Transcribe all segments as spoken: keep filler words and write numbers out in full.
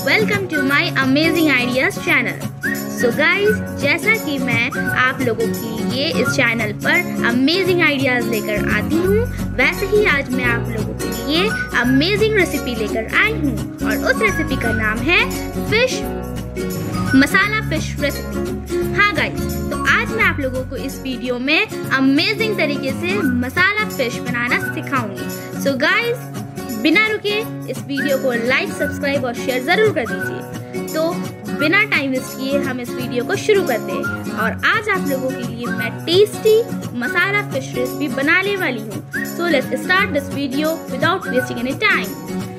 Welcome to my amazing ideas channel. So guys, जैसा कि मैं आप लोगों के लिए इस चैनल पर अमेजिंग आइडियाज लेकर आती हूँ, वैसे ही आज मैं आप लोगों के लिए अमेजिंग रेसिपी लेकर आई हूँ और उस रेसिपी का नाम है फिश मसाला फिश रेसिपी। हाँ गाइज, तो आज मैं आप लोगों को इस वीडियो में अमेजिंग तरीके से मसाला फिश बनाना सिखाऊंगी। सो गाइज, बिना रुके इस वीडियो को लाइक, सब्सक्राइब और शेयर जरूर कर दीजिए। तो बिना टाइम वेस्ट किए हम इस वीडियो को शुरू करते हैं और आज आप लोगों के लिए मैं टेस्टी मसाला फिश रेसिपी बनाने वाली हूँ। So let's start this video without wasting any time.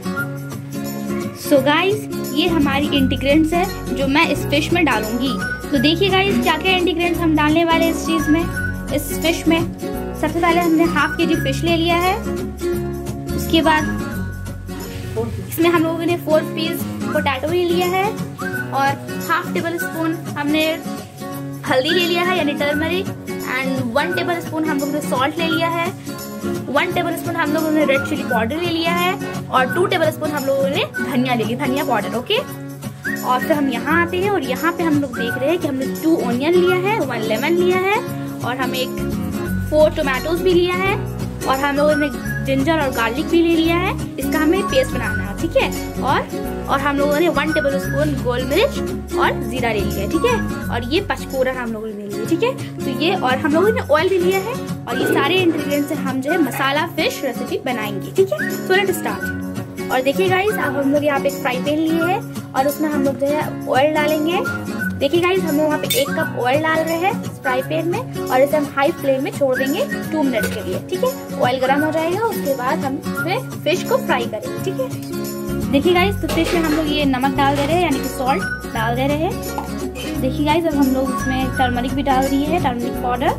So guys, ये हमारी इंग्रेडिएंट्स है जो मैं इस फिश में डालूंगी। तो देखिए गाइज, क्या क्या इंग्रेडिएंट्स हम डालने वाले हैं इस चीज में, इस फिश में। सबसे पहले हमने हाफ के जी फिश ले लिया है। उसके बाद इसमें हम लोगों ने फोर पीस पोटैटो ले लिया है और हाफ टेबल स्पून हमने हल्दी ले लिया है यानी turmeric, and one tablespoon हम लोगों ने सॉल्ट ले लिया है, वन टेबल स्पून हम लोगों ने रेड चिली पाउडर ले लिया है और टू टेबल स्पून हम लोगों ने धनिया ले लिया, धनिया पाउडर। ओके, और फिर हम यहाँ आते हैं और यहाँ पे हम लोग देख रहे हैं कि हमने टू ऑनियन लिया है, वन लेमन लिया है और हम एक फोर टोमेटोज भी लिया है और हम लोगों ने जिंजर और गार्लिक भी ले लिया है। इसका हमें पेस्ट बनाना है, ठीक है। और और हम लोगों ने वन टेबल स्पून गोल मिर्च और जीरा ले लिया है, ठीक है। और ये पचफोरन हम लोगों ने ले लिया, ठीक है। तो ये और हम लोगों ने ऑयल भी लिया है और ये सारे इंग्रेडिएंट्स से हम जो है मसाला फिश रेसिपी बनाएंगे, ठीक है। So let's start. और देखिए गाइस, अब हम लोग यहाँ पे एक फ्राई पैन लिए है और उसमें हम लोग जो है ऑयल डालेंगे। देखिए गाइस, हम लोग वहाँ पे एक कप ऑयल डाल रहे हैं फ्राई पैन में और इसे हम हाई फ्लेम में छोड़ देंगे टू मिनट के लिए, ठीक है। ऑयल गर्म हो जाएगा, उसके बाद हम इसमें फिश को फ्राई करेंगे, ठीक है। देखिए गाइस, तो फिश में हम लोग ये नमक डाल दे रहे हैं यानी कि सॉल्ट डाल दे रहे हैं। देखिए गाइस, अब हम लोग इसमें टर्मरिक भी डाल दिए है, टर्मरिक पाउडर।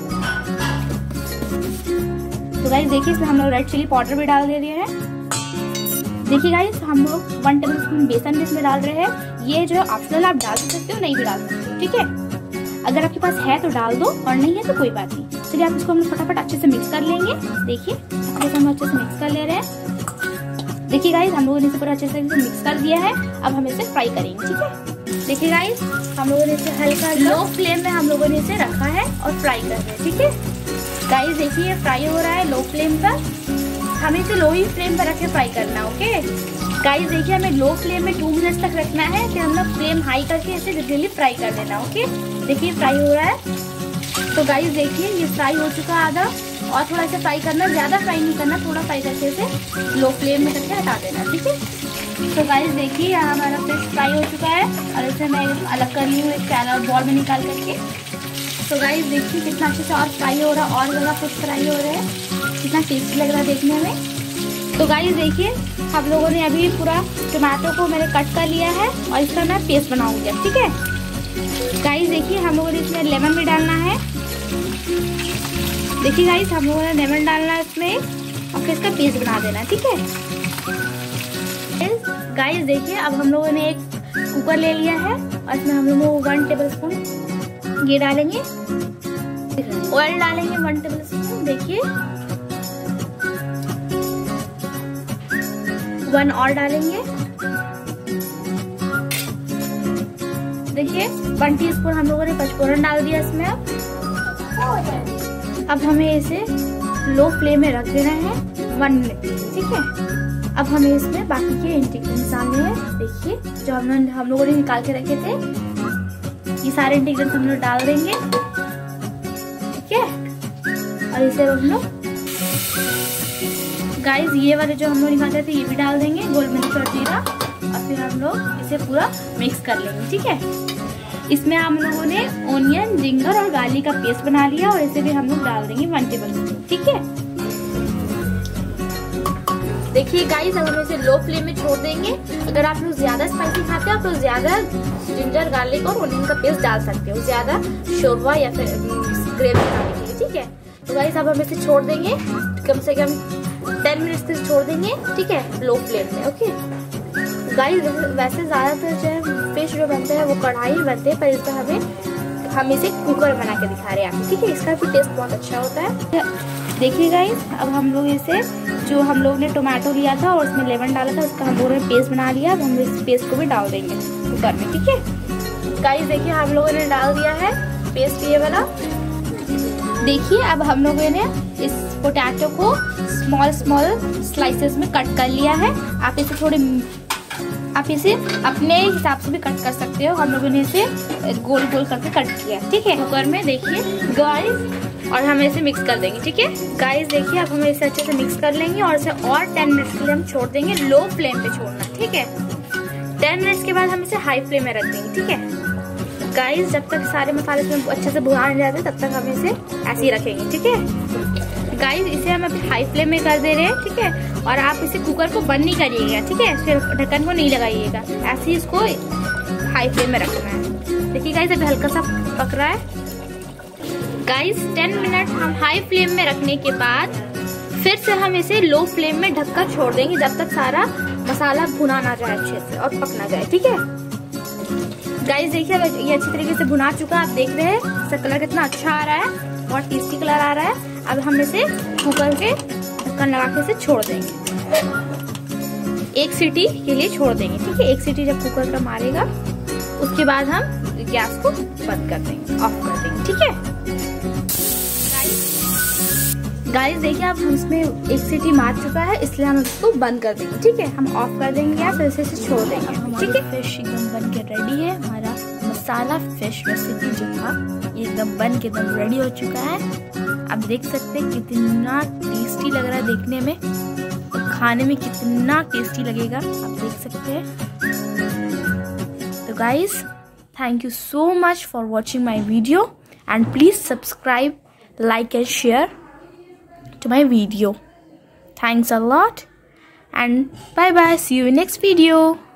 तो गाइस देखिए, इसमें हम लोग रेड चिली पाउडर भी डाल दे रहे हैं। देखिए गाइस, हम लोग वन टेबल स्पून बेसन भी इसमें डाल रहे हैं। ये जो है ऑप्शनल, आप डाल सकते हो, नहीं भी डाल सकते हो, ठीक है। अगर आपके पास है तो डाल दो और नहीं है तो कोई बात नहीं। चलिए आप इसको हम फटाफट अच्छे से मिक्स कर लेंगे। देखिए हम अच्छे से मिक्स कर ले रहे हैं। देखिए गाइस, हम लोगों ने इसे पूरा अच्छे से मिक्स कर दिया है। अब हम इसे फ्राई करेंगे, ठीक है। देखिए गाइस, हम लोगों ने इसे हल्का लो फ्लेम में हम लोगों ने इसे रखा है और फ्राई कर रहे हैं, ठीक है। गाइस देखिए, फ्राई हो रहा है लो फ्लेम पर। हमें इसे लो ही फ्लेम पर रख के फ्राई करना है, ओके। गाइस देखिए, हमें लो फ्लेम में टू मिनट्स तक रखना है, फिर हम लोग फ्लेम हाई करके इसे जल्दी फ्राई कर देना, ओके। देखिए फ्राई हो रहा है। तो गाइस देखिए, ये फ्राई हो चुका है आधा, और थोड़ा सा फ्राई करना, ज्यादा फ्राई नहीं करना, थोड़ा फ्राई करके इसे लो फ्लेम में करके हटा देना, ठीक है। तो गाइस देखिए, यहाँ हमारा फिश फ्राई हो चुका है और इसे मैं अलग कर रही हूँ एक पैन और बॉल में निकाल करके। तो गाइस देखिए, कितना अच्छे से और फ्राई हो रहा है, और ज़्यादा फिश फ्राई हो रहा है, कितना टेस्टी लग रहा है देखने में। तो गाइस देखिए, हम लोगों ने अभी पूरा टमाटो को मैंने कट कर लिया है और इसका मैं पेस्ट बनाऊंगी, ठीक है। गाइस देखिए, हम लोगों ने इसमें लेमन भी डालना है। देखिए गाइस, हम लोगों ने लेमन डालना है इसमें और फिर इसका पेस्ट बना देना, ठीक है। गाइस देखिए, अब हम लोगों ने एक कुकर ले लिया है और इसमें हम लोग वन टेबल स्पून ये डालेंगे, ऑयल डालेंगे वन टेबल स्पून। देखिए वन और डालेंगे। देखिए वन टीस्पून हम लोगों ने पचफोरन डाल दिया इसमें। अब अब हमें इसे लो फ्लेम में रख देना है वन मिनट, ठीक है। अब हमें इसमें बाकी के इंग्रेडिएंट्स डालने हैं। देखिए, जो हम हम लोगों ने निकाल के रखे थे, ये सारे इंग्रेडिएंट्स हम लोग डाल देंगे, ठीक है। और इसे हम लोग गाइस, ये वाले जो हम लोग निकालते थे ये भी डाल देंगे, गोल मिर्च और जीरा, और फिर हम लोग इसे पूरा मिक्स कर लेंगे, ठीक है। इसमें हम लोगों ने ऑनियन, जिंजर और गार्लिक का पेस्ट बना लिया और इसे भी हम लोग डाल देंगे वन टेबल स्पून, ठीक है। देखिए गाइस, अब हम इसे लो फ्लेम में छोड़ देंगे। अगर आप लोग ज्यादा स्पाइसी खाते हो तो ज्यादा जिंजर, गार्लिक और ऑनियन का पेस्ट डाल सकते हो, ज्यादा शोरबा या फिर ग्रेवी बनाने के लिए, ठीक है। तो गाइस, अब हम इसे छोड़ देंगे कम से कम टेन मिनट्स तक छोड़ देंगे, ठीक है, लो फ्लेम में, ओके। गाइस वैसे ज्यादातर जो है फिश जो बनते हैं वो कढ़ाई बनते हैं, पर इसका हमें हम इसे कुकर बना के दिखा रहे हैं आपको, ठीक है। इसका भी टेस्ट बहुत अच्छा होता है। देखिए गाइस, अब हम लोग इसे जो हम लोग ने टोमेटो लिया था और उसमें लेमन डाला था, उसका हम लोगों ने पेस्ट बना लिया। अब हम इस पेस्ट को भी डाल देंगे कुकर में, ठीक है। गाइस देखिए, हम लोगों ने डाल दिया है पेस्ट ये वाला। देखिए, अब हम लोगों ने इस पोटैटो को स्मॉल स्मॉल स्लाइसेस में कट कर लिया है। आप इसे थोड़े आप इसे अपने हिसाब से भी कट कर सकते हो। हम लोगों ने इसे गोल गोल करके कट किया, ठीक है। कुकर में देखिए गाइस, और हम इसे मिक्स कर देंगे, ठीक है। गाइस देखिए, अब हम इसे अच्छे से मिक्स कर लेंगे और इसे और टेन मिनट्स के लिए हम छोड़ देंगे। लो फ्लेम पे छोड़ना, ठीक है। टेन मिनट्स के बाद हम इसे हाई फ्लेम में रख देंगे, ठीक है। गाइस जब तक सारे मसाले इसमें अच्छे से भुना नहीं जाते तब तक हम इसे ऐसे ही रखेंगे, ठीक है। गाइस इसे हम अभी हाई फ्लेम में कर दे रहे हैं, ठीक है। और आप इसे कुकर को बंद नहीं करिएगा, ठीक है। फिर ढक्कन को नहीं लगाइएगा, ऐसे ही इसको हाई फ्लेम में रखना है। देखिए गाइस, अभी हल्का सा पक रहा है। गाइस टेन मिनट हम हाई फ्लेम में रखने के बाद फिर से हम इसे लो फ्लेम में ढककर छोड़ देंगे जब तक सारा मसाला भुना ना जाए अच्छे से और पक ना जाए, ठीक है। गाइस देखिए, ये अच्छी तरीके से भुना चुका है। आप देख रहे हैं इसका कलर कितना अच्छा आ रहा है, बहुत टेस्टी कलर आ रहा है। अब हम इसे कुकर के ढक्कन लगा के इसे छोड़ देंगे, एक सीटी के लिए छोड़ देंगे, ठीक है। एक सीटी जब कुकर का मारेगा उसके बाद हम गैस को बंद कर देंगे, ऑफ कर देंगे, ठीक है। गाइस देखिए, अब हम इसमें एक सीटी मार चुका है, इसलिए हम इसको बंद कर देंगे, ठीक है। हम ऑफ कर देंगे गैस, ऐसे से छोड़ देंगे, ठीक है। फिश एकदम बन के रेडी है। हमारा मसाला फिश रेसिपी जो था ये एकदम बन के एकदम रेडी हो चुका है। आप देख सकते हैं कितना टेस्टी लग रहा है देखने में, और खाने में कितना टेस्टी लगेगा आप देख सकते हैं। तो guys, thank you so much for watching my video and please subscribe, like and share to my video. Thanks a lot and bye bye. See you in next video.